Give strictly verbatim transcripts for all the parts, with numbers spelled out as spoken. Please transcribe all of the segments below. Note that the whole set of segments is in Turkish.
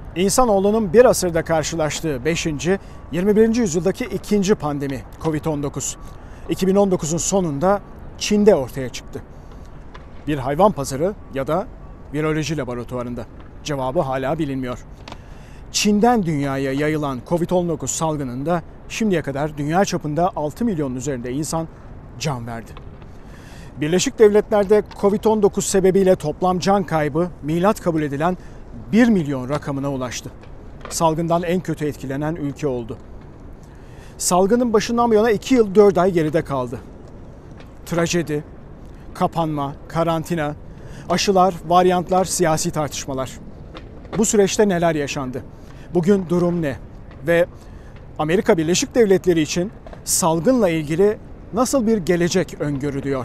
İnsanoğlunun bir asırda karşılaştığı beşinci, yirmi birinci yüzyıldaki ikinci pandemi kovid on dokuz. iki bin on dokuzun sonunda Çin'de ortaya çıktı. Bir hayvan pazarı ya da viroloji laboratuvarında. Cevabı hala bilinmiyor. Çin'den dünyaya yayılan kovid on dokuz salgınında şimdiye kadar dünya çapında altı milyonun üzerinde insan can verdi. Birleşik Devletler'de kovid on dokuz sebebiyle toplam can kaybı milat kabul edilen bir milyon rakamına ulaştı. Salgından en kötü etkilenen ülke oldu. Salgının başından bu yana iki yıl dört ay geride kaldı. Trajedi, kapanma, karantina, aşılar, varyantlar, siyasi tartışmalar. Bu süreçte neler yaşandı? Bugün durum ne? Ve Amerika Birleşik Devletleri için salgınla ilgili nasıl bir gelecek öngörülüyor?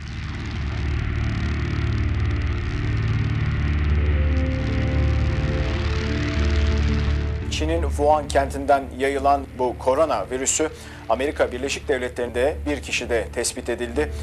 Çin'in Wuhan kentinden yayılan bu korona virüsü Amerika Birleşik Devletleri'nde bir kişide tespit edildi.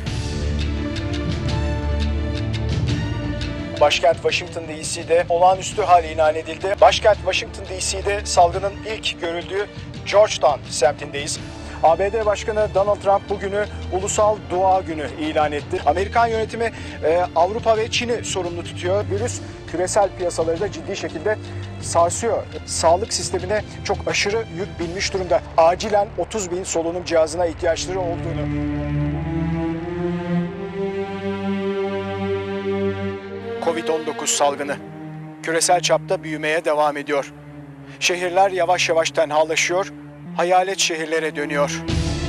Başkent Washington D C'de olağanüstü hal ilan edildi. Başkent Washington D C'de salgının ilk görüldüğü Georgetown semtindeyiz. A B D Başkanı Donald Trump bugünü Ulusal Dua Günü ilan etti. Amerikan yönetimi e, Avrupa ve Çin'i sorumlu tutuyor. Virüs küresel piyasaları da ciddi şekilde sarsıyor. Sağlık sistemine çok aşırı yük binmiş durumda. Acilen otuz bin solunum cihazına ihtiyaçları olduğunu. kovid on dokuz salgını küresel çapta büyümeye devam ediyor. Şehirler yavaş yavaş tenhalaşıyor, hayalet şehirlere dönüyor.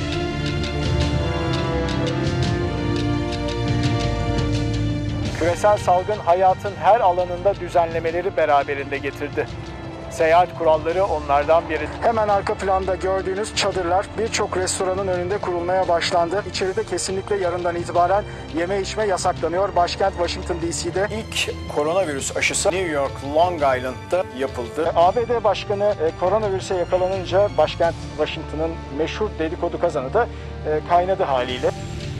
Küresel salgın hayatın her alanında düzenlemeleri beraberinde getirdi. Seyahat kuralları onlardan biri. Hemen arka planda gördüğünüz çadırlar birçok restoranın önünde kurulmaya başlandı. İçeride kesinlikle yarından itibaren yeme içme yasaklanıyor. Başkent Washington D C'de ilk koronavirüs aşısı New York Long Island'da yapıldı. A B D Başkanı koronavirüse yakalanınca başkent Washington'ın meşhur dedikodu kazanı da kaynadı haliyle.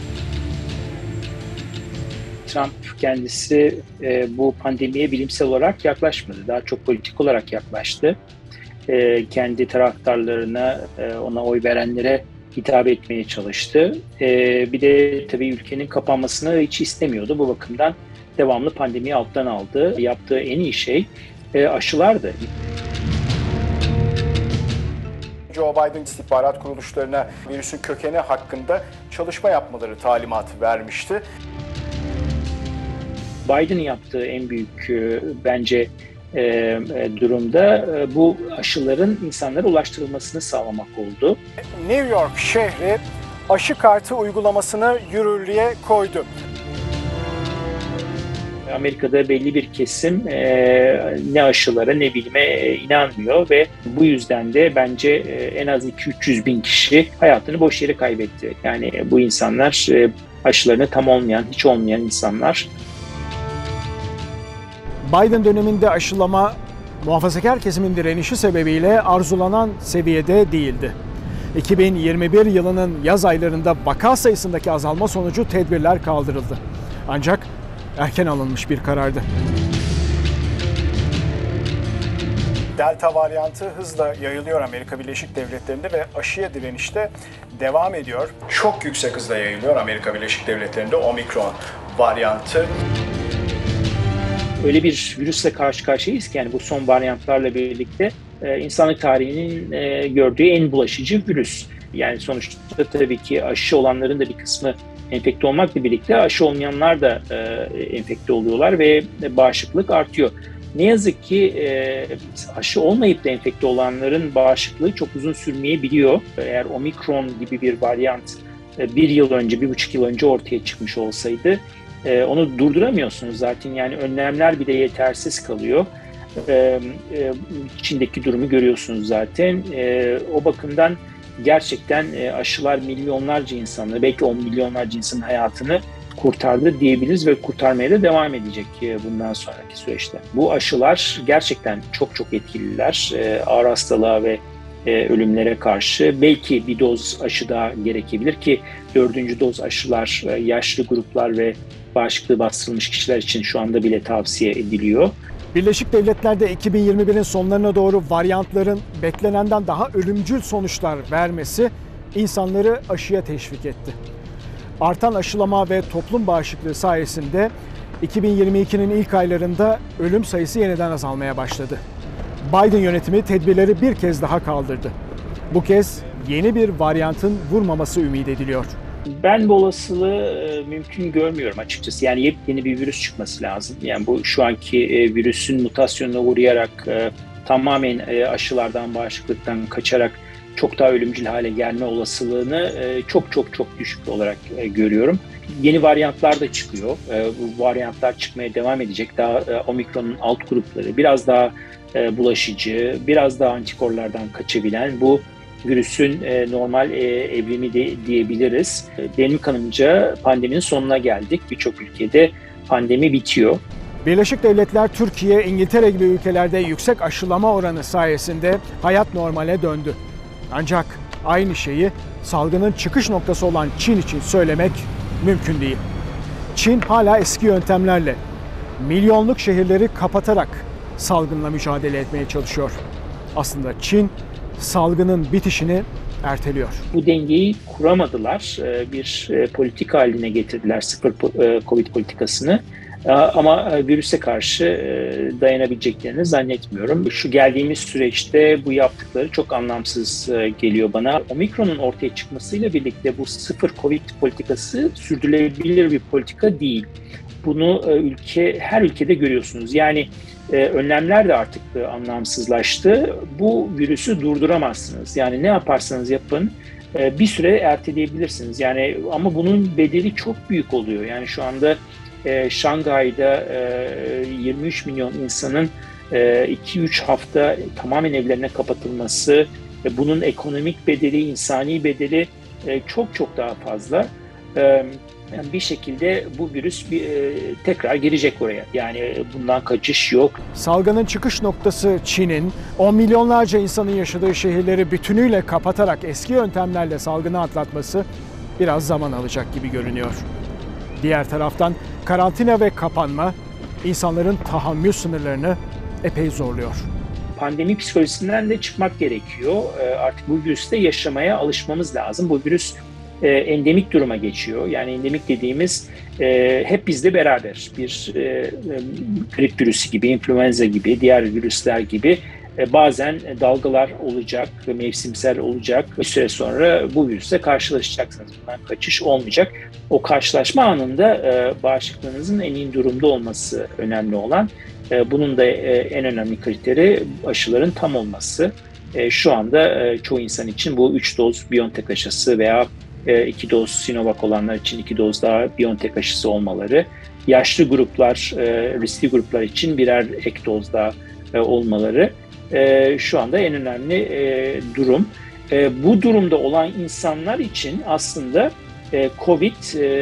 Trump kendisi e, bu pandemiye bilimsel olarak yaklaşmadı. Daha çok politik olarak yaklaştı. E, kendi taraftarlarına, e, ona oy verenlere hitap etmeye çalıştı. E, bir de tabii ülkenin kapanmasını hiç istemiyordu. Bu bakımdan devamlı pandemiyi alttan aldı. Yaptığı en iyi şey e, aşılardı. Joe Biden istihbarat kuruluşlarına virüsün kökeni hakkında çalışma yapmaları talimatı vermişti. Biden'ın yaptığı en büyük e, bence e, e, durumda e, bu aşıların insanlara ulaştırılmasını sağlamak oldu. New York şehri aşı kartı uygulamasını yürürlüğe koydu. Amerika'da belli bir kesim e, ne aşılara ne bilime e, inanmıyor ve bu yüzden de bence e, en az iki üç yüz bin kişi hayatını boş yere kaybetti. Yani e, bu insanlar e, aşılarına tam olmayan, hiç olmayan insanlar. Biden döneminde aşılama muhafazakar kesimin direnişi sebebiyle arzulanan seviyede değildi. iki bin yirmi bir yılının yaz aylarında vaka sayısındaki azalma sonucu tedbirler kaldırıldı. Ancak erken alınmış bir karardı. Delta varyantı hızla yayılıyor Amerika Birleşik Devletleri'nde ve aşıya direniş de devam ediyor. Çok yüksek hızla yayılıyor Amerika Birleşik Devletleri'nde Omikron varyantı. Öyle bir virüsle karşı karşıyayız ki yani bu son varyantlarla birlikte e, insanlık tarihinin e, gördüğü en bulaşıcı virüs. Yani sonuçta tabii ki aşı olanların da bir kısmı enfekte olmakla birlikte aşı olmayanlar da e, enfekte oluyorlar ve bağışıklık artıyor. Ne yazık ki e, aşı olmayıp da enfekte olanların bağışıklığı çok uzun sürmeyebiliyor. Eğer Omikron gibi bir varyant e, bir yıl önce, bir buçuk yıl önce ortaya çıkmış olsaydı Ee, onu durduramıyorsunuz zaten, yani önlemler bile yetersiz kalıyor. Ee, e, Çin'deki durumu görüyorsunuz zaten. Ee, o bakımdan gerçekten e, aşılar milyonlarca insanları, belki on milyonlarca insanın hayatını kurtardı diyebiliriz ve kurtarmaya da devam edecek e, bundan sonraki süreçte. Bu aşılar gerçekten çok çok etkililer. E, ağır hastalığa ve e, ölümlere karşı. Belki bir doz aşı daha gerekebilir ki dördüncü doz aşılar e, yaşlı gruplar ve bağışıklığı bastırılmış kişiler için şu anda bile tavsiye ediliyor. Birleşik Devletler'de iki bin yirmi birin sonlarına doğru varyantların beklenenden daha ölümcül sonuçlar vermesi insanları aşıya teşvik etti. Artan aşılama ve toplum bağışıklığı sayesinde iki bin yirmi ikinin ilk aylarında ölüm sayısı yeniden azalmaya başladı. Biden yönetimi tedbirleri bir kez daha kaldırdı. Bu kez yeni bir varyantın vurmaması ümit ediliyor. Ben bu olasılığı mümkün görmüyorum açıkçası. Yani yepyeni bir virüs çıkması lazım. Yani bu şu anki virüsün mutasyonuna uğrayarak tamamen aşılardan, bağışıklıktan kaçarak çok daha ölümcül hale gelme olasılığını çok çok çok düşük olarak görüyorum. Yeni varyantlar da çıkıyor. Bu varyantlar çıkmaya devam edecek. Daha omikronun alt grupları biraz daha bulaşıcı, biraz daha antikorlardan kaçabilen bu virüsün normal evrimi de diyebiliriz. Benim kanımca pandeminin sonuna geldik. Birçok ülkede pandemi bitiyor. Birleşik Devletler, Türkiye, İngiltere gibi ülkelerde yüksek aşılama oranı sayesinde hayat normale döndü. Ancak aynı şeyi salgının çıkış noktası olan Çin için söylemek mümkün değil. Çin hala eski yöntemlerle milyonluk şehirleri kapatarak salgınla mücadele etmeye çalışıyor. Aslında Çin salgının bitişini erteliyor. Bu dengeyi kuramadılar. Bir politika haline getirdiler sıfır Covid politikasını. Ama virüse karşı dayanabileceklerini zannetmiyorum. Şu geldiğimiz süreçte bu yaptıkları çok anlamsız geliyor bana. Omikron'un ortaya çıkmasıyla birlikte bu sıfır Covid politikası sürdürülebilir bir politika değil. Bunu ülke her ülkede görüyorsunuz. Yani önlemler de artık anlamsızlaştı. Bu virüsü durduramazsınız. Yani ne yaparsanız yapın bir süre erteleyebilirsiniz. Yani ama bunun bedeli çok büyük oluyor. Yani şu anda e, Şangay'da e, yirmi üç milyon insanın e, iki üç hafta tamamen evlerine kapatılması, e, bunun ekonomik bedeli, insani bedeli e, çok çok daha fazla. E, Yani bir şekilde bu virüs bir, e, tekrar girecek oraya. Yani bundan kaçış yok. Salgının çıkış noktası Çin'in on milyonlarca insanın yaşadığı şehirleri bütünüyle kapatarak eski yöntemlerle salgını atlatması biraz zaman alacak gibi görünüyor. Diğer taraftan karantina ve kapanma insanların tahammül sınırlarını epey zorluyor. Pandemi psikolojisinden de çıkmak gerekiyor. E, artık bu virüste yaşamaya alışmamız lazım. Bu virüs E, endemik duruma geçiyor. Yani endemik dediğimiz e, hep bizle beraber bir e, grip virüsü gibi, influenza gibi, diğer virüsler gibi e, bazen dalgalar olacak, mevsimsel olacak. Bir süre sonra bu virüsle karşılaşacaksınız. Bundan kaçış olmayacak. O karşılaşma anında e, bağışıklığınızın en iyi durumda olması önemli olan. E, bunun da e, en önemli kriteri aşıların tam olması. E, şu anda e, çoğu insan için bu üç doz BioNTech aşısı veya iki doz Sinovac olanlar için iki doz daha BioNTech aşısı olmaları, yaşlı gruplar, riskli gruplar için birer ek doz daha olmaları şu anda en önemli durum. Bu durumda olan insanlar için aslında Covid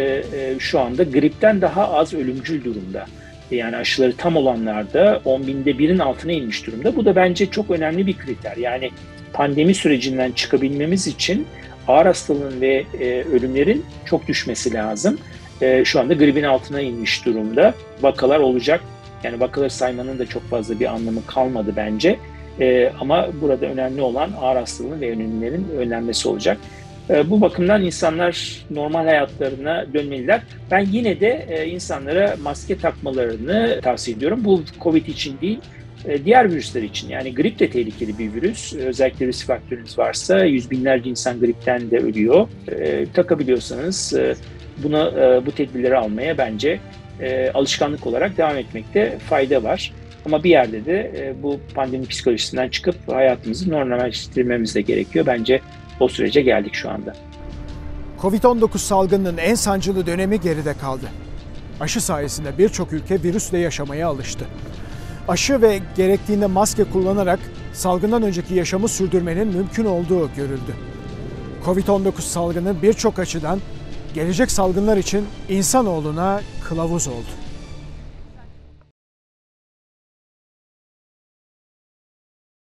şu anda gripten daha az ölümcül durumda. Yani aşıları tam olanlarda on binde birin altına inmiş durumda. Bu da bence çok önemli bir kriter. Yani pandemi sürecinden çıkabilmemiz için ağır hastalığın ve e, ölümlerin çok düşmesi lazım. E, şu anda gripin altına inmiş durumda. Vakalar olacak. Yani vakaları saymanın da çok fazla bir anlamı kalmadı bence. E, ama burada önemli olan ağır hastalığın ve ölümlerin önlenmesi olacak. E, bu bakımdan insanlar normal hayatlarına dönmeliler. Ben yine de e, insanlara maske takmalarını tavsiye ediyorum. Bu Covid için değil, diğer virüsler için. Yani grip de tehlikeli bir virüs. Özellikle risk faktörünüz varsa yüz binlerce insan gripten de ölüyor. E, takabiliyorsanız e, buna e, bu tedbirleri almaya bence e, alışkanlık olarak devam etmekte fayda var. Ama bir yerde de e, bu pandemi psikolojisinden çıkıp hayatımızı normalleştirmemiz de gerekiyor. Bence o sürece geldik şu anda. Covid on dokuz salgınının en sancılı dönemi geride kaldı. Aşı sayesinde birçok ülke virüsle yaşamaya alıştı. Aşı ve gerektiğinde maske kullanarak salgından önceki yaşamı sürdürmenin mümkün olduğu görüldü. Covid on dokuz salgını birçok açıdan gelecek salgınlar için insanoğluna kılavuz oldu.